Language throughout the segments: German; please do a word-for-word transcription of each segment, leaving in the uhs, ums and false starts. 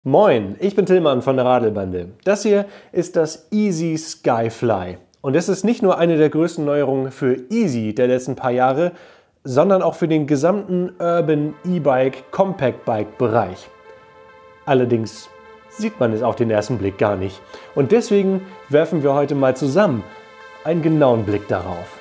Moin, ich bin Tillmann von der Radelbande. Das hier ist das Easy Skyfly. Und es ist nicht nur eine der größten Neuerungen für Easy der letzten paar Jahre, sondern auch für den gesamten Urban E-Bike Compact Bike Bereich. Allerdings sieht man es auf den ersten Blick gar nicht. Und deswegen werfen wir heute mal zusammen einen genauen Blick darauf.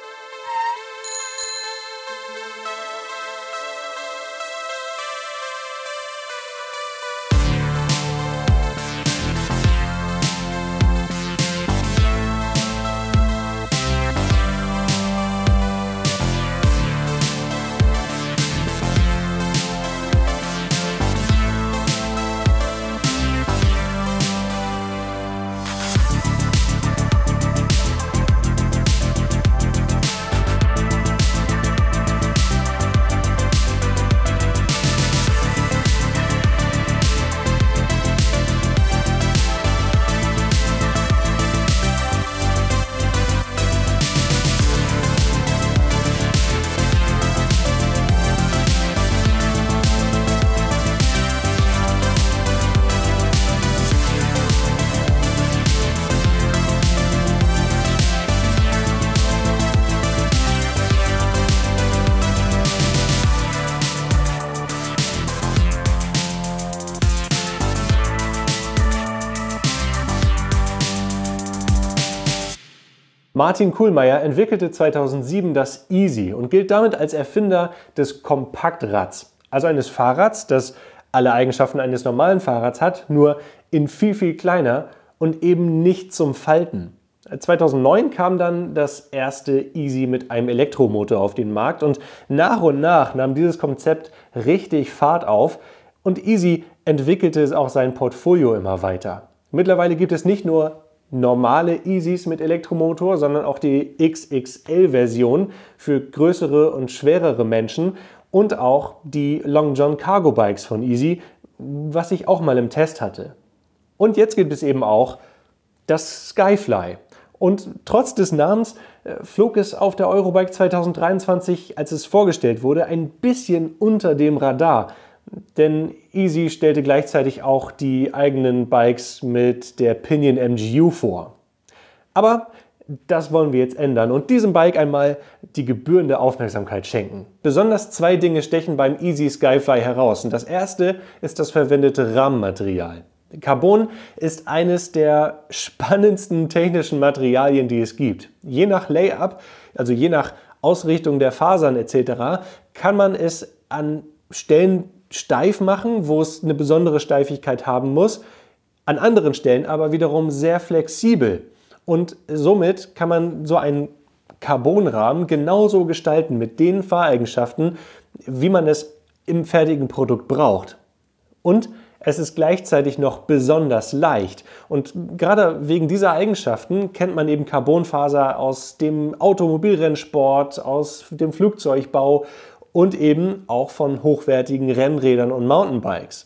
Martin Kuhlmeier entwickelte zweitausendsieben das Easy und gilt damit als Erfinder des Kompaktrads, also eines Fahrrads, das alle Eigenschaften eines normalen Fahrrads hat, nur in viel, viel kleiner und eben nicht zum Falten. zweitausendneun kam dann das erste Easy mit einem Elektromotor auf den Markt und nach und nach nahm dieses Konzept richtig Fahrt auf und Easy entwickelte auch sein Portfolio immer weiter. Mittlerweile gibt es nicht nur normale Easys mit Elektromotor, sondern auch die X X L-Version für größere und schwerere Menschen und auch die Long John Cargo Bikes von Easy, was ich auch mal im Test hatte. Und jetzt gibt es eben auch das Skyfly. Und trotz des Namens äh, flog es auf der Eurobike zweitausenddreiundzwanzig, als es vorgestellt wurde, ein bisschen unter dem Radar. Denn Easy stellte gleichzeitig auch die eigenen Bikes mit der Pinion M G U vor. Aber das wollen wir jetzt ändern und diesem Bike einmal die gebührende Aufmerksamkeit schenken. Besonders zwei Dinge stechen beim Easy Skyfly heraus. Und das erste ist das verwendete Rahmenmaterial. Carbon ist eines der spannendsten technischen Materialien, die es gibt. Je nach Layup, also je nach Ausrichtung der Fasern et cetera, kann man es an Stellen steif machen, wo es eine besondere Steifigkeit haben muss, an anderen Stellen aber wiederum sehr flexibel. Und somit kann man so einen Carbonrahmen genauso gestalten mit den Fahreigenschaften, wie man es im fertigen Produkt braucht. Und es ist gleichzeitig noch besonders leicht. Und gerade wegen dieser Eigenschaften kennt man eben Carbonfaser aus dem Automobilrennsport, aus dem Flugzeugbau und eben auch von hochwertigen Rennrädern und Mountainbikes.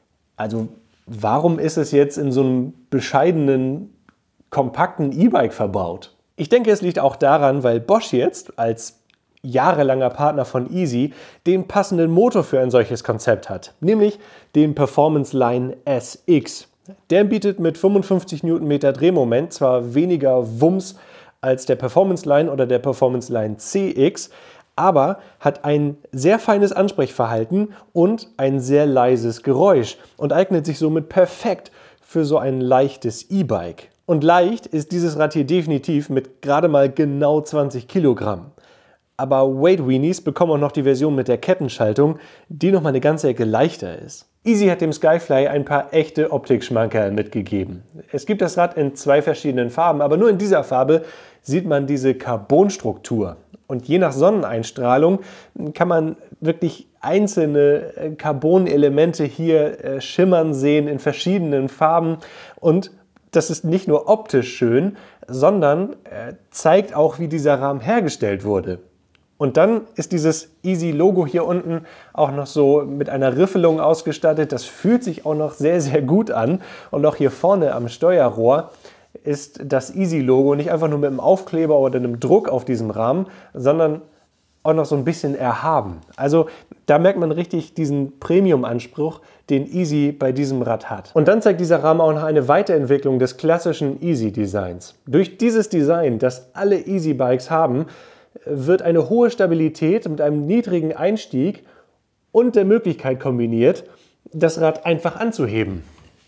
Also warum ist es jetzt in so einem bescheidenen, kompakten E-Bike verbaut? Ich denke, es liegt auch daran, weil Bosch jetzt als jahrelanger Partner von Easy den passenden Motor für ein solches Konzept hat, nämlich den Performance Line S X. Der bietet mit fünfundfünfzig Newtonmeter Drehmoment zwar weniger Wumms als der Performance Line oder der Performance Line C X, aber hat ein sehr feines Ansprechverhalten und ein sehr leises Geräusch und eignet sich somit perfekt für so ein leichtes E-Bike. Und leicht ist dieses Rad hier definitiv mit gerade mal genau zwanzig Kilogramm. Aber Weight Weenies bekommen auch noch die Version mit der Kettenschaltung, die noch mal eine ganze Ecke leichter ist. Easy hat dem Skyfly ein paar echte Optikschmankerl mitgegeben. Es gibt das Rad in zwei verschiedenen Farben, aber nur in dieser Farbe sieht man diese Carbonstruktur. Und je nach Sonneneinstrahlung kann man wirklich einzelne Carbon-Elemente hier äh, schimmern sehen in verschiedenen Farben. Und das ist nicht nur optisch schön, sondern äh, zeigt auch, wie dieser Rahmen hergestellt wurde. Und dann ist dieses Easy-Logo hier unten auch noch so mit einer Riffelung ausgestattet. Das fühlt sich auch noch sehr, sehr gut an. Und auch hier vorne am Steuerrohr ist das Easy-Logo nicht einfach nur mit einem Aufkleber oder einem Druck auf diesem Rahmen, sondern auch noch so ein bisschen erhaben. Also da merkt man richtig diesen Premium-Anspruch, den Easy bei diesem Rad hat. Und dann zeigt dieser Rahmen auch noch eine Weiterentwicklung des klassischen Easy-Designs. Durch dieses Design, das alle Easy-Bikes haben, wird eine hohe Stabilität mit einem niedrigen Einstieg und der Möglichkeit kombiniert, das Rad einfach anzuheben.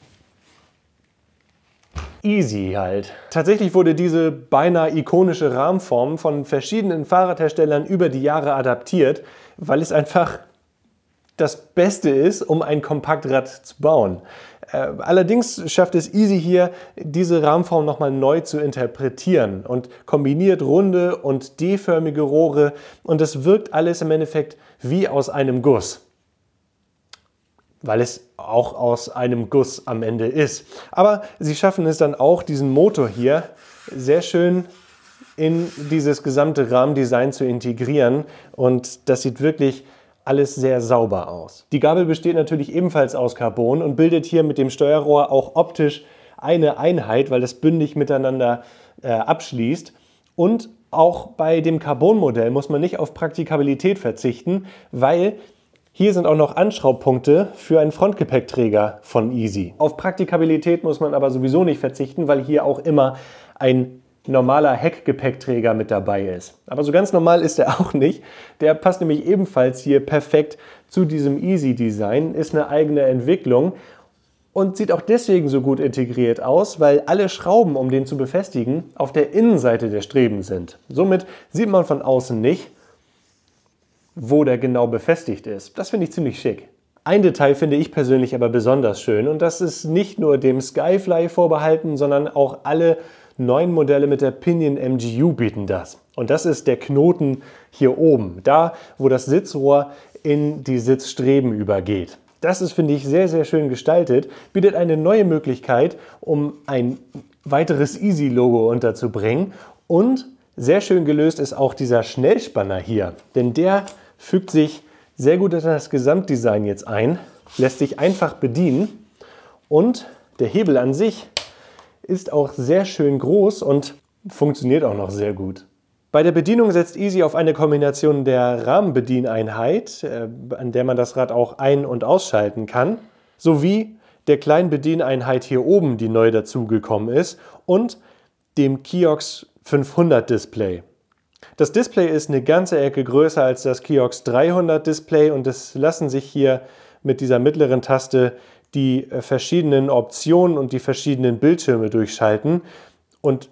Easy halt. Tatsächlich wurde diese beinahe ikonische Rahmenform von verschiedenen Fahrradherstellern über die Jahre adaptiert, weil es einfach das Beste ist, um ein Kompaktrad zu bauen. Äh, allerdings schafft es Easy hier, diese Rahmenform nochmal neu zu interpretieren und kombiniert runde und D-förmige Rohre und es wirkt alles im Endeffekt wie aus einem Guss. Weil es auch aus einem Guss am Ende ist. Aber sie schaffen es dann auch, diesen Motor hier sehr schön in dieses gesamte Rahmendesign zu integrieren und das sieht wirklich alles sehr sauber aus. Die Gabel besteht natürlich ebenfalls aus Carbon und bildet hier mit dem Steuerrohr auch optisch eine Einheit, weil das bündig miteinander äh, abschließt. Und auch bei dem Carbon-Modell muss man nicht auf Praktikabilität verzichten, weil hier sind auch noch Anschraubpunkte für einen Frontgepäckträger von Easy. Auf Praktikabilität muss man aber sowieso nicht verzichten, weil hier auch immer ein normaler Heckgepäckträger mit dabei ist. Aber so ganz normal ist er auch nicht. Der passt nämlich ebenfalls hier perfekt zu diesem Easy-Design, ist eine eigene Entwicklung und sieht auch deswegen so gut integriert aus, weil alle Schrauben, um den zu befestigen, auf der Innenseite der Streben sind. Somit sieht man von außen nicht, wo der genau befestigt ist. Das finde ich ziemlich schick. Ein Detail finde ich persönlich aber besonders schön und das ist nicht nur dem Skyfly vorbehalten, sondern auch alle neuen Modelle mit der Pinion M G U bieten das. Und das ist der Knoten hier oben, da wo das Sitzrohr in die Sitzstreben übergeht. Das ist, finde ich, sehr, sehr schön gestaltet, bietet eine neue Möglichkeit, um ein weiteres Easy-Logo unterzubringen. Und sehr schön gelöst ist auch dieser Schnellspanner hier, denn der fügt sich sehr gut in das Gesamtdesign jetzt ein, lässt sich einfach bedienen und der Hebel an sich ist auch sehr schön groß und funktioniert auch noch sehr gut. Bei der Bedienung setzt Easy auf eine Kombination der Rahmenbedieneinheit, äh, an der man das Rad auch ein- und ausschalten kann, sowie der kleinen Bedieneinheit hier oben, die neu dazugekommen ist, und dem Kiox fünfhundert Display. Das Display ist eine ganze Ecke größer als das Kiox dreihundert Display und es lassen sich hier mit dieser mittleren Taste die verschiedenen Optionen und die verschiedenen Bildschirme durchschalten. Und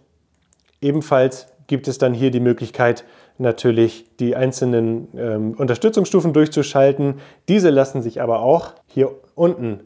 ebenfalls gibt es dann hier die Möglichkeit, natürlich die einzelnen ähm, Unterstützungsstufen durchzuschalten. Diese lassen sich aber auch hier unten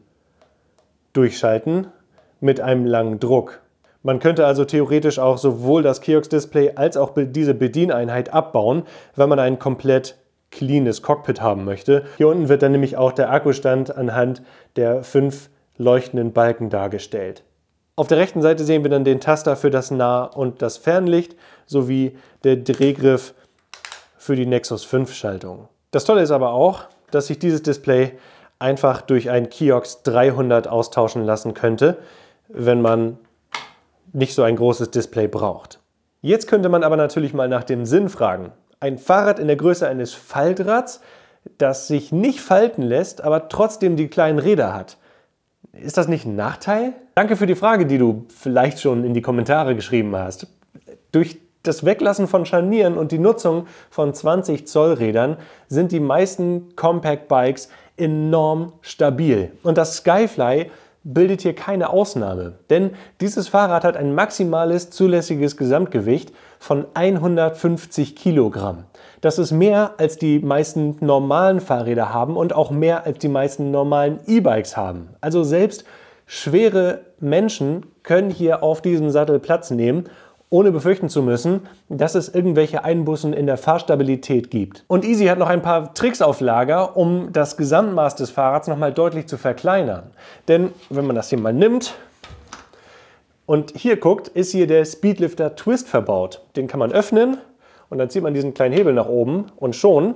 durchschalten mit einem langen Druck. Man könnte also theoretisch auch sowohl das Kiox-Display als auch diese Bedieneinheit abbauen, wenn man ein komplett cleanes Cockpit haben möchte. Hier unten wird dann nämlich auch der Akkustand anhand der fünf leuchtenden Balken dargestellt. Auf der rechten Seite sehen wir dann den Taster für das Nah- und das Fernlicht sowie der Drehgriff für die Nexus fünf Schaltung. Das Tolle ist aber auch, dass sich dieses Display einfach durch ein Kiox dreihundert austauschen lassen könnte, wenn man nicht so ein großes Display braucht. Jetzt könnte man aber natürlich mal nach dem Sinn fragen. Ein Fahrrad in der Größe eines Faltrads, das sich nicht falten lässt, aber trotzdem die kleinen Räder hat. Ist das nicht ein Nachteil? Danke für die Frage, die du vielleicht schon in die Kommentare geschrieben hast. Durch das Weglassen von Scharnieren und die Nutzung von zwanzig Zoll Rädern sind die meisten Compact Bikes enorm stabil. Und das Skyfly bildet hier keine Ausnahme, denn dieses Fahrrad hat ein maximales zulässiges Gesamtgewicht von hundertfünfzig Kilogramm. Das ist mehr als die meisten normalen Fahrräder haben und auch mehr als die meisten normalen E-Bikes haben. Also selbst schwere Menschen können hier auf diesem Sattel Platz nehmen, ohne befürchten zu müssen, dass es irgendwelche Einbußen in der Fahrstabilität gibt. Und Easy hat noch ein paar Tricks auf Lager, um das Gesamtmaß des Fahrrads nochmal deutlich zu verkleinern. Denn wenn man das hier mal nimmt und hier guckt, ist hier der Speedlifter Twist verbaut. Den kann man öffnen und dann zieht man diesen kleinen Hebel nach oben und schon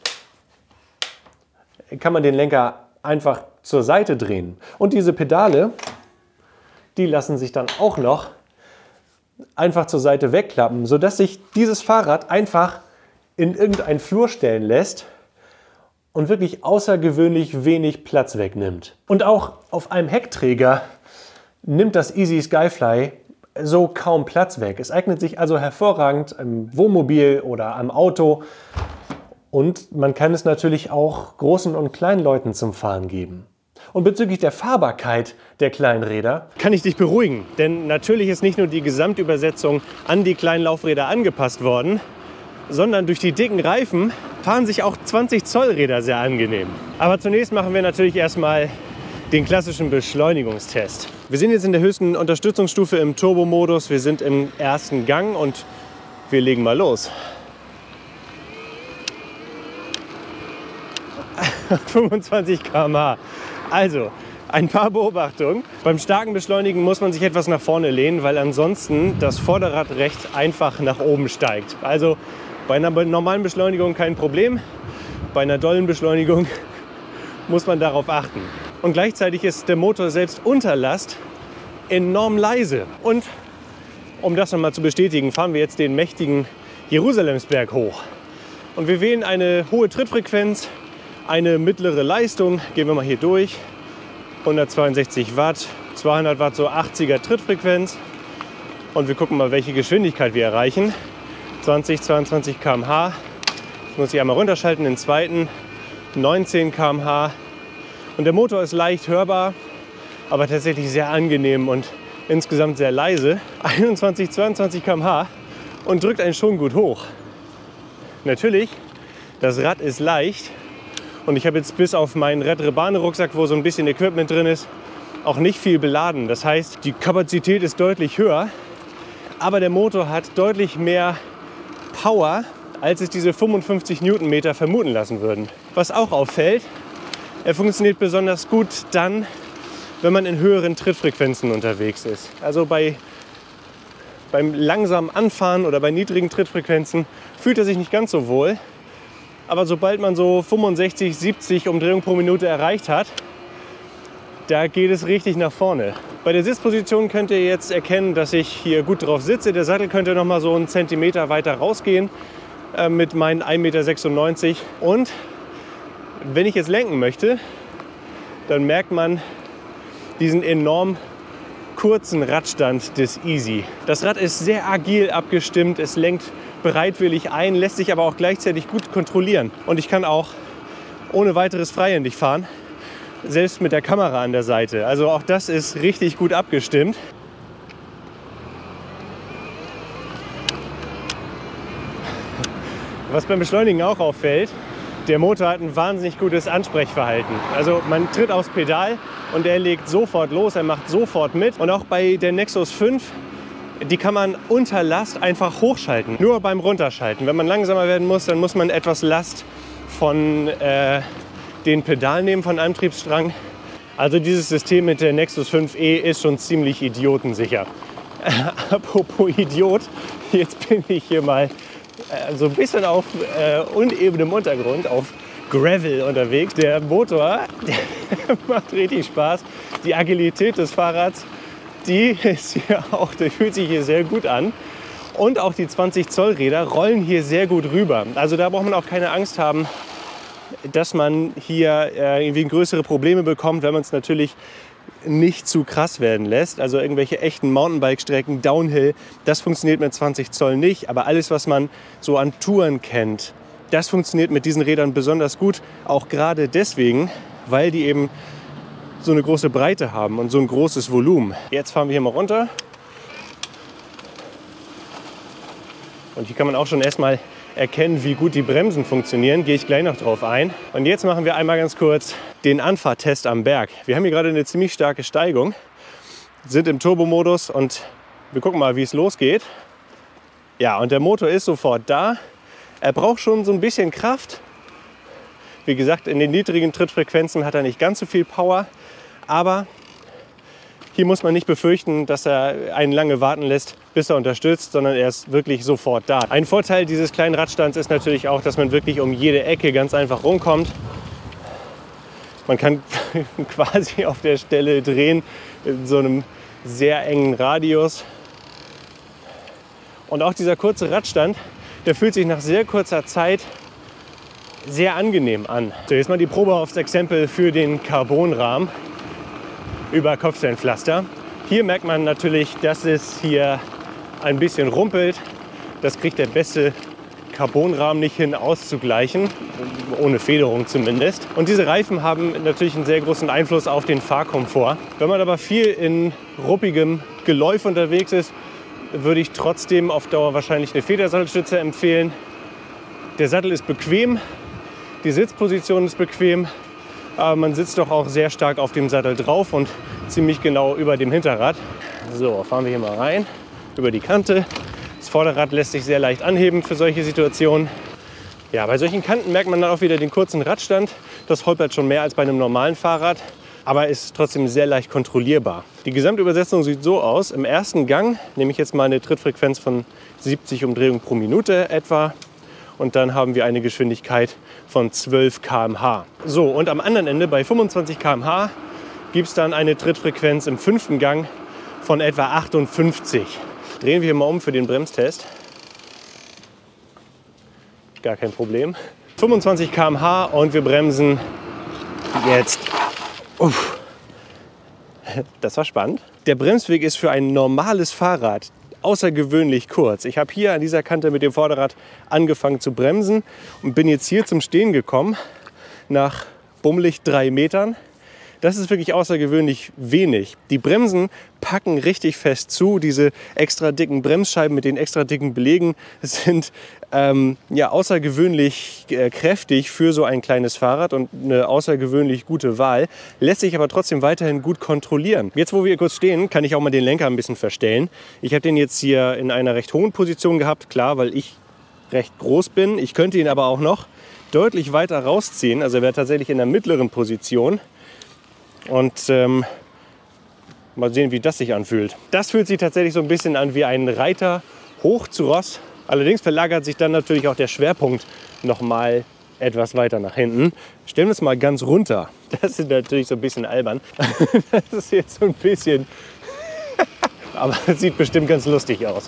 kann man den Lenker einfach zur Seite drehen. Und diese Pedale, die lassen sich dann auch noch einfach zur Seite wegklappen, sodass sich dieses Fahrrad einfach in irgendeinen Flur stellen lässt und wirklich außergewöhnlich wenig Platz wegnimmt. Und auch auf einem Heckträger nimmt das Easy Skyfly so kaum Platz weg. Es eignet sich also hervorragend im Wohnmobil oder am Auto und man kann es natürlich auch großen und kleinen Leuten zum Fahren geben. Und bezüglich der Fahrbarkeit der kleinen Räder kann ich dich beruhigen, denn natürlich ist nicht nur die Gesamtübersetzung an die kleinen Laufräder angepasst worden, sondern durch die dicken Reifen fahren sich auch zwanzig Zoll Räder sehr angenehm. Aber zunächst machen wir natürlich erstmal den klassischen Beschleunigungstest. Wir sind jetzt in der höchsten Unterstützungsstufe im Turbo-Modus. Wir sind im ersten Gang und wir legen mal los. fünfundzwanzig Kilometer pro Stunde. Also, ein paar Beobachtungen. Beim starken Beschleunigen muss man sich etwas nach vorne lehnen, weil ansonsten das Vorderrad recht einfach nach oben steigt. Also bei einer normalen Beschleunigung kein Problem. Bei einer dollen Beschleunigung muss man darauf achten. Und gleichzeitig ist der Motor selbst unter Last enorm leise. Und um das nochmal zu bestätigen, fahren wir jetzt den mächtigen Jerusalemsberg hoch. Und wir wählen eine hohe Trittfrequenz, eine mittlere Leistung. Gehen wir mal hier durch. hundertzweiundsechzig Watt, zweihundert Watt, so achtziger Trittfrequenz. Und wir gucken mal, welche Geschwindigkeit wir erreichen. zwanzig, zweiundzwanzig Kilometer pro Stunde. Das muss ich einmal runterschalten, den zweiten. neunzehn Kilometer pro Stunde. Und der Motor ist leicht hörbar, aber tatsächlich sehr angenehm und insgesamt sehr leise. einundzwanzig, zweiundzwanzig Kilometer pro Stunde und drückt einen schon gut hoch. Natürlich, das Rad ist leicht und ich habe jetzt bis auf meinen Red Rebane Rucksack, wo so ein bisschen Equipment drin ist, auch nicht viel beladen. Das heißt, die Kapazität ist deutlich höher, aber der Motor hat deutlich mehr Power, als es diese fünfundfünfzig Newtonmeter vermuten lassen würden. Was auch auffällt, er funktioniert besonders gut dann, wenn man in höheren Trittfrequenzen unterwegs ist. Also bei, beim langsamen Anfahren oder bei niedrigen Trittfrequenzen fühlt er sich nicht ganz so wohl. Aber sobald man so fünfundsechzig, siebzig Umdrehungen pro Minute erreicht hat, da geht es richtig nach vorne. Bei der Sitzposition könnt ihr jetzt erkennen, dass ich hier gut drauf sitze. Der Sattel könnte noch mal so einen Zentimeter weiter rausgehen äh, mit meinen ein Meter sechsundneunzig. Und wenn ich jetzt lenken möchte, dann merkt man diesen enorm kurzen Radstand des Easy. Das Rad ist sehr agil abgestimmt, es lenkt bereitwillig ein, lässt sich aber auch gleichzeitig gut kontrollieren. Und ich kann auch ohne weiteres freihändig fahren, selbst mit der Kamera an der Seite. Also auch das ist richtig gut abgestimmt. Was beim Beschleunigen auch auffällt, der Motor hat ein wahnsinnig gutes Ansprechverhalten. Also man tritt aufs Pedal und er legt sofort los, er macht sofort mit. Und auch bei der Nexus fünf, die kann man unter Last einfach hochschalten, nur beim Runterschalten. Wenn man langsamer werden muss, dann muss man etwas Last von äh, den Pedalen nehmen, von Antriebsstrang. Also dieses System mit der Nexus fünf E ist schon ziemlich idiotensicher. Äh, apropos Idiot, jetzt bin ich hier mal äh, so ein bisschen auf äh, unebenem Untergrund, auf Gravel unterwegs. Der Motor, der macht richtig Spaß. Die Agilität des Fahrrads, die ist hier auch, der fühlt sich hier sehr gut an. Und auch die zwanzig Zoll Räder rollen hier sehr gut rüber. Also da braucht man auch keine Angst haben, dass man hier äh, irgendwie größere Probleme bekommt, wenn man es natürlich nicht zu krass werden lässt. Also irgendwelche echten Mountainbike-Strecken, Downhill, das funktioniert mit zwanzig Zoll nicht. Aber alles, was man so an Touren kennt, das funktioniert mit diesen Rädern besonders gut. Auch gerade deswegen, weil die eben so eine große Breite haben und so ein großes Volumen. Jetzt fahren wir hier mal runter. Und hier kann man auch schon erstmal erkennen, wie gut die Bremsen funktionieren. Gehe ich gleich noch drauf ein. Und jetzt machen wir einmal ganz kurz den Anfahrtest am Berg. Wir haben hier gerade eine ziemlich starke Steigung, sind im Turbomodus und wir gucken mal, wie es losgeht. Ja, und der Motor ist sofort da. Er braucht schon so ein bisschen Kraft. Wie gesagt, in den niedrigen Trittfrequenzen hat er nicht ganz so viel Power, aber hier muss man nicht befürchten, dass er einen lange warten lässt, bis er unterstützt, sondern er ist wirklich sofort da. Ein Vorteil dieses kleinen Radstands ist natürlich auch, dass man wirklich um jede Ecke ganz einfach rumkommt. Man kann quasi auf der Stelle drehen in so einem sehr engen Radius. Und auch dieser kurze Radstand, der fühlt sich nach sehr kurzer Zeit sehr angenehm an. So, jetzt mal die Probe aufs Exempel für den Carbonrahmen über Kopfsteinpflaster. Hier merkt man natürlich, dass es hier ein bisschen rumpelt. Das kriegt der beste Carbonrahmen nicht hin auszugleichen, ohne Federung zumindest. Und diese Reifen haben natürlich einen sehr großen Einfluss auf den Fahrkomfort. Wenn man aber viel in ruppigem Geläuf unterwegs ist, würde ich trotzdem auf Dauer wahrscheinlich eine Federsattelstütze empfehlen. Der Sattel ist bequem, die Sitzposition ist bequem, aber man sitzt doch auch sehr stark auf dem Sattel drauf und ziemlich genau über dem Hinterrad. So, fahren wir hier mal rein, über die Kante. Das Vorderrad lässt sich sehr leicht anheben für solche Situationen. Ja, bei solchen Kanten merkt man dann auch wieder den kurzen Radstand. Das holpert schon mehr als bei einem normalen Fahrrad, aber ist trotzdem sehr leicht kontrollierbar. Die Gesamtübersetzung sieht so aus. Im ersten Gang nehme ich jetzt mal eine Trittfrequenz von siebzig Umdrehungen pro Minute etwa. Und dann haben wir eine Geschwindigkeit von zwölf Kilometer pro Stunde. So, und am anderen Ende bei fünfundzwanzig Kilometer pro Stunde gibt es dann eine Trittfrequenz im fünften Gang von etwa achtundfünfzig. Drehen wir hier mal um für den Bremstest. Gar kein Problem. fünfundzwanzig Kilometer pro Stunde und wir bremsen jetzt. Uff. Das war spannend. Der Bremsweg ist für ein normales Fahrrad außergewöhnlich kurz. Ich habe hier an dieser Kante mit dem Vorderrad angefangen zu bremsen und bin jetzt hier zum Stehen gekommen nach bummelig drei Metern. Das ist wirklich außergewöhnlich wenig. Die Bremsen packen richtig fest zu. Diese extra dicken Bremsscheiben mit den extra dicken Belegen sind ähm, ja, außergewöhnlich äh, kräftig für so ein kleines Fahrrad und eine außergewöhnlich gute Wahl. Lässt sich aber trotzdem weiterhin gut kontrollieren. Jetzt, wo wir kurz stehen, kann ich auch mal den Lenker ein bisschen verstellen. Ich habe den jetzt hier in einer recht hohen Position gehabt. Klar, weil ich recht groß bin. Ich könnte ihn aber auch noch deutlich weiter rausziehen. Also er wäre tatsächlich in der mittleren Position. Und ähm, mal sehen, wie das sich anfühlt. Das fühlt sich tatsächlich so ein bisschen an wie ein Reiter hoch zu Ross. Allerdings verlagert sich dann natürlich auch der Schwerpunkt noch mal etwas weiter nach hinten. Stellen wir es mal ganz runter. Das ist natürlich so ein bisschen albern. Das ist jetzt so ein bisschen... Aber es sieht bestimmt ganz lustig aus.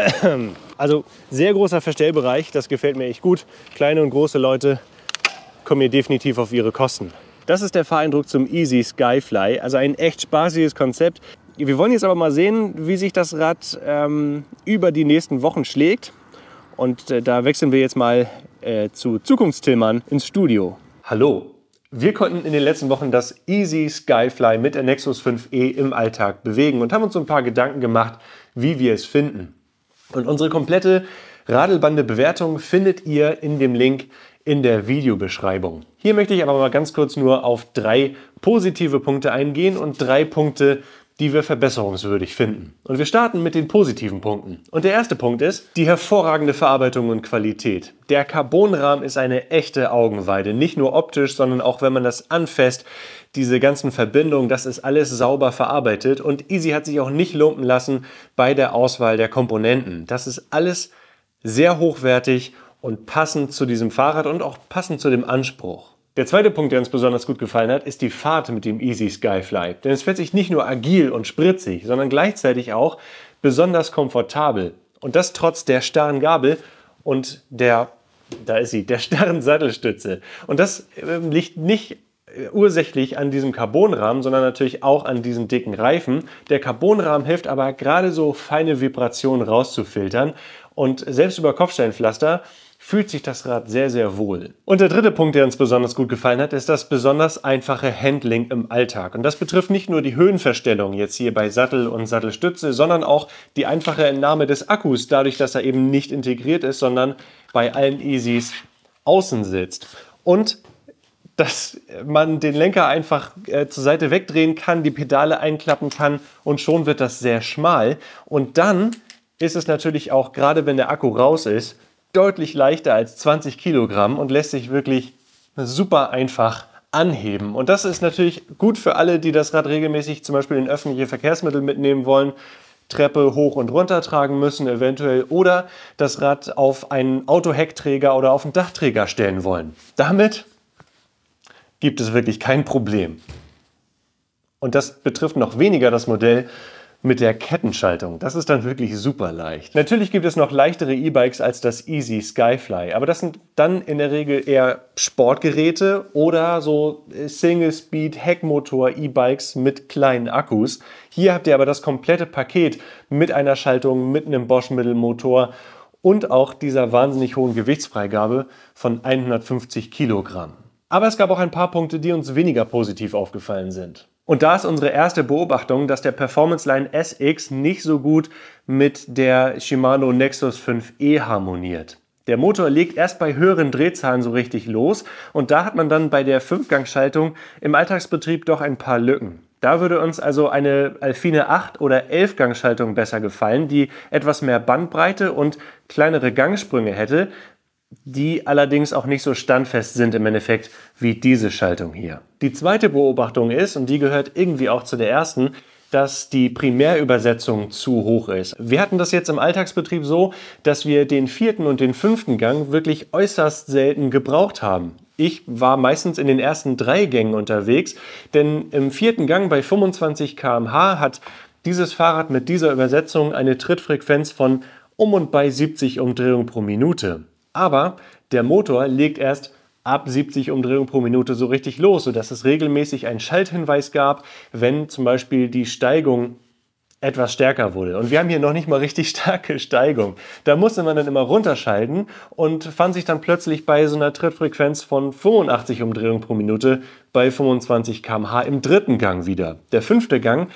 Also sehr großer Verstellbereich, das gefällt mir echt gut. Kleine und große Leute kommen hier definitiv auf ihre Kosten. Das ist der Fahreindruck zum Easy Skyfly, also ein echt spaßiges Konzept. Wir wollen jetzt aber mal sehen, wie sich das Rad ähm, über die nächsten Wochen schlägt. Und äh, da wechseln wir jetzt mal äh, zu Zukunftstillmann ins Studio. Hallo! Wir konnten in den letzten Wochen das Easy Skyfly mit der Nexus fünf e im Alltag bewegen und haben uns so ein paar Gedanken gemacht, wie wir es finden. Und unsere komplette Radelbande-Bewertung findet ihr in dem Link in der Videobeschreibung. Hier möchte ich aber mal ganz kurz nur auf drei positive Punkte eingehen und drei Punkte, die wir verbesserungswürdig finden. Und wir starten mit den positiven Punkten. Und der erste Punkt ist die hervorragende Verarbeitung und Qualität. Der Carbonrahmen ist eine echte Augenweide, nicht nur optisch, sondern auch wenn man das anfasst, diese ganzen Verbindungen, das ist alles sauber verarbeitet und Easy hat sich auch nicht lumpen lassen bei der Auswahl der Komponenten. Das ist alles sehr hochwertig und passend zu diesem Fahrrad und auch passend zu dem Anspruch. Der zweite Punkt, der uns besonders gut gefallen hat, ist die Fahrt mit dem Easy Skyfly. Denn es fährt sich nicht nur agil und spritzig, sondern gleichzeitig auch besonders komfortabel. Und das trotz der starren Gabel und der, da ist sie, der starren Sattelstütze. Und das äh, liegt nicht ursächlich an diesem Carbonrahmen, sondern natürlich auch an diesen dicken Reifen. Der Carbonrahmen hilft aber gerade so feine Vibrationen rauszufiltern und selbst über Kopfsteinpflaster fühlt sich das Rad sehr, sehr wohl. Und der dritte Punkt, der uns besonders gut gefallen hat, ist das besonders einfache Handling im Alltag. Und das betrifft nicht nur die Höhenverstellung jetzt hier bei Sattel und Sattelstütze, sondern auch die einfache Entnahme des Akkus, dadurch, dass er eben nicht integriert ist, sondern bei allen Easys außen sitzt. Und dass man den Lenker einfach äh, zur Seite wegdrehen kann, die Pedale einklappen kann und schon wird das sehr schmal. Und dann ist es natürlich auch, gerade wenn der Akku raus ist, deutlich leichter als zwanzig Kilogramm und lässt sich wirklich super einfach anheben. Und das ist natürlich gut für alle, die das Rad regelmäßig zum Beispiel in öffentliche Verkehrsmittel mitnehmen wollen, Treppe hoch und runter tragen müssen eventuell oder das Rad auf einen Autoheckträger oder auf einen Dachträger stellen wollen. Damit gibt es wirklich kein Problem. Und das betrifft noch weniger das Modell mit der Kettenschaltung. Das ist dann wirklich super leicht. Natürlich gibt es noch leichtere E-Bikes als das Easy Skyfly, aber das sind dann in der Regel eher Sportgeräte oder so Single-Speed-Heckmotor-E-Bikes mit kleinen Akkus. Hier habt ihr aber das komplette Paket mit einer Schaltung, mit einem Bosch-Mittelmotor und auch dieser wahnsinnig hohen Gewichtsfreigabe von hundertfünfzig Kilogramm. Aber es gab auch ein paar Punkte, die uns weniger positiv aufgefallen sind. Und da ist unsere erste Beobachtung, dass der Performance Line S X nicht so gut mit der Shimano Nexus fünf E harmoniert. Der Motor legt erst bei höheren Drehzahlen so richtig los und da hat man dann bei der Fünfgangschaltung im Alltagsbetrieb doch ein paar Lücken. Da würde uns also eine Alfine acht- oder elf-Gangschaltung besser gefallen, die etwas mehr Bandbreite und kleinere Gangsprünge hätte, die allerdings auch nicht so standfest sind im Endeffekt wie diese Schaltung hier. Die zweite Beobachtung ist, und die gehört irgendwie auch zu der ersten, dass die Primärübersetzung zu hoch ist. Wir hatten das jetzt im Alltagsbetrieb so, dass wir den vierten und den fünften Gang wirklich äußerst selten gebraucht haben. Ich war meistens in den ersten drei Gängen unterwegs, denn im vierten Gang bei fünfundzwanzig Kilometer pro Stunde hat dieses Fahrrad mit dieser Übersetzung eine Trittfrequenz von um und bei siebzig Umdrehungen pro Minute. Aber der Motor legt erst ab siebzig Umdrehungen pro Minute so richtig los, sodass es regelmäßig einen Schalthinweis gab, wenn zum Beispiel die Steigung etwas stärker wurde. Und wir haben hier noch nicht mal richtig starke Steigung. Da musste man dann immer runterschalten und fand sich dann plötzlich bei so einer Trittfrequenz von fünfundachtzig Umdrehungen pro Minute bei fünfundzwanzig Kilometer pro Stunde im dritten Gang wieder. Der fünfte Gang,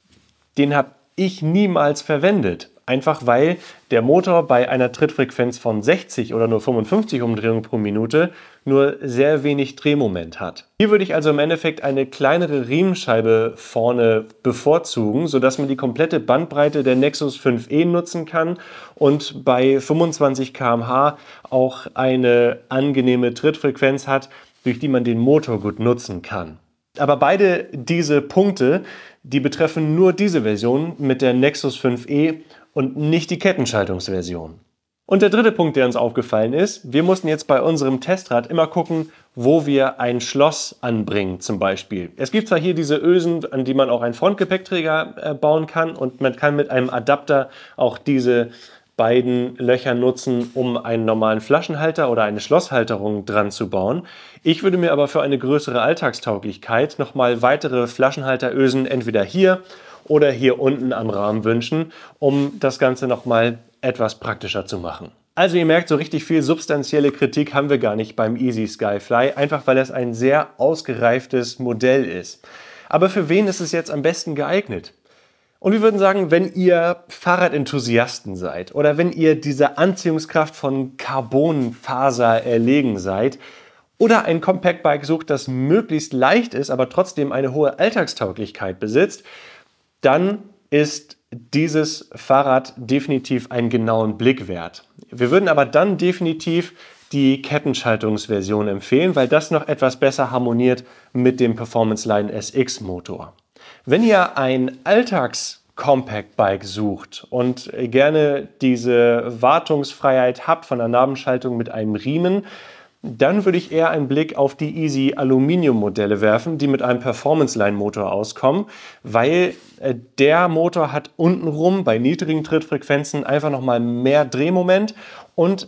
den habe ich niemals verwendet. Einfach weil der Motor bei einer Trittfrequenz von sechzig oder nur fünfundfünfzig Umdrehungen pro Minute nur sehr wenig Drehmoment hat. Hier würde ich also im Endeffekt eine kleinere Riemenscheibe vorne bevorzugen, sodass man die komplette Bandbreite der Nexus fünf E nutzen kann und bei fünfundzwanzig Kilometer pro Stunde auch eine angenehme Trittfrequenz hat, durch die man den Motor gut nutzen kann. Aber beide diese Punkte, die betreffen nur diese Version mit der Nexus fünf E und nicht die Kettenschaltungsversion. Und der dritte Punkt, der uns aufgefallen ist, wir mussten jetzt bei unserem Testrad immer gucken, wo wir ein Schloss anbringen zum Beispiel. Es gibt zwar hier diese Ösen, an die man auch einen Frontgepäckträger äh, bauen kann und man kann mit einem Adapter auch diese beiden Löcher nutzen, um einen normalen Flaschenhalter oder eine Schlosshalterung dran zu bauen. Ich würde mir aber für eine größere Alltagstauglichkeit nochmal weitere Flaschenhalterösen entweder hier oder hier unten am Rahmen wünschen, um das Ganze nochmal etwas praktischer zu machen. Also ihr merkt, so richtig viel substanzielle Kritik haben wir gar nicht beim Easy Skyfly, einfach weil es ein sehr ausgereiftes Modell ist. Aber für wen ist es jetzt am besten geeignet? Und wir würden sagen, wenn ihr Fahrradenthusiasten seid oder wenn ihr dieser Anziehungskraft von Carbonfaser erlegen seid oder ein Compact Bike sucht, das möglichst leicht ist, aber trotzdem eine hohe Alltagstauglichkeit besitzt, dann ist dieses Fahrrad definitiv einen genauen Blick wert. Wir würden aber dann definitiv die Kettenschaltungsversion empfehlen, weil das noch etwas besser harmoniert mit dem Performance Line S X Motor. Wenn ihr ein Alltags-Compact-Bike sucht und gerne diese Wartungsfreiheit habt von der Nabenschaltung mit einem Riemen, dann würde ich eher einen Blick auf die Easy Aluminium-Modelle werfen, die mit einem Performance-Line-Motor auskommen, weil äh, der Motor hat untenrum bei niedrigen Trittfrequenzen einfach nochmal mehr Drehmoment und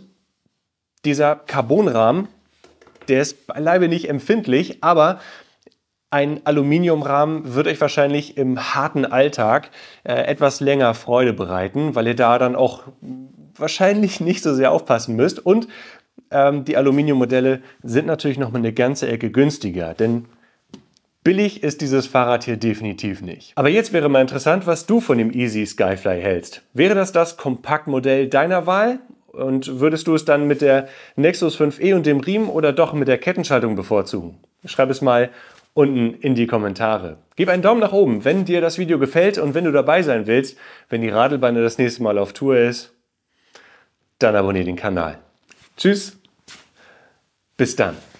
dieser Carbonrahmen, der ist beileibe nicht empfindlich, aber ein Aluminiumrahmen wird euch wahrscheinlich im harten Alltag äh, etwas länger Freude bereiten, weil ihr da dann auch wahrscheinlich nicht so sehr aufpassen müsst. Und ähm, die Aluminiummodelle sind natürlich noch mal eine ganze Ecke günstiger, denn billig ist dieses Fahrrad hier definitiv nicht. Aber jetzt wäre mal interessant, was du von dem Easy Skyfly hältst. Wäre das das Kompaktmodell deiner Wahl? Und würdest du es dann mit der Nexus fünf E und dem Riemen oder doch mit der Kettenschaltung bevorzugen? Schreib es mal unten in die Kommentare. Gib einen Daumen nach oben, wenn dir das Video gefällt und wenn du dabei sein willst, wenn die Radelbande das nächste Mal auf Tour ist, dann abonniere den Kanal. Tschüss, bis dann.